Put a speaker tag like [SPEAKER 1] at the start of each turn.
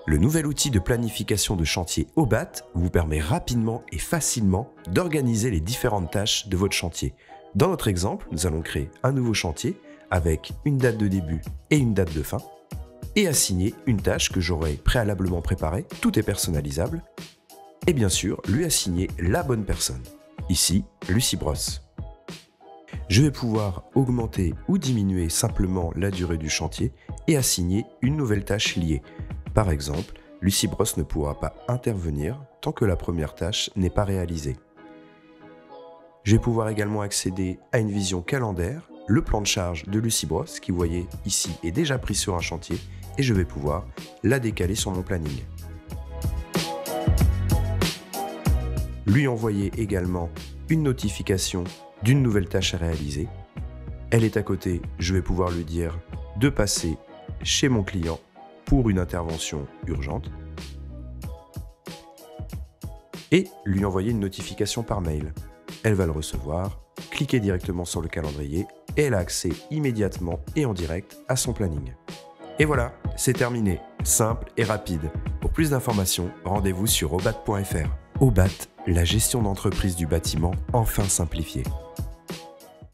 [SPEAKER 1] Le nouvel outil de planification de chantier Obat vous permet rapidement et facilement d'organiser les différentes tâches de votre chantier. Dans notre exemple, nous allons créer un nouveau chantier avec une date de début et une date de fin et assigner une tâche que j'aurai préalablement préparée, tout est personnalisable, et bien sûr lui assigner la bonne personne, ici Lucie Brosse. Je vais pouvoir augmenter ou diminuer simplement la durée du chantier et assigner une nouvelle tâche liée. Par exemple, Lucie Brosse ne pourra pas intervenir tant que la première tâche n'est pas réalisée. Je vais pouvoir également accéder à une vision calendaire, le plan de charge de Lucie Brosse qui, vous voyez ici, est déjà pris sur un chantier et je vais pouvoir la décaler sur mon planning. Lui envoyer également une notification d'une nouvelle tâche à réaliser. Elle est à côté, je vais pouvoir lui dire de passer chez mon client pour une intervention urgente et lui envoyer une notification par mail. Elle va le recevoir, cliquer directement sur le calendrier et elle a accès immédiatement et en direct à son planning. Et voilà, c'est terminé, simple et rapide. Pour plus d'informations, rendez-vous sur obat.fr. Obat, la gestion d'entreprise du bâtiment enfin simplifiée.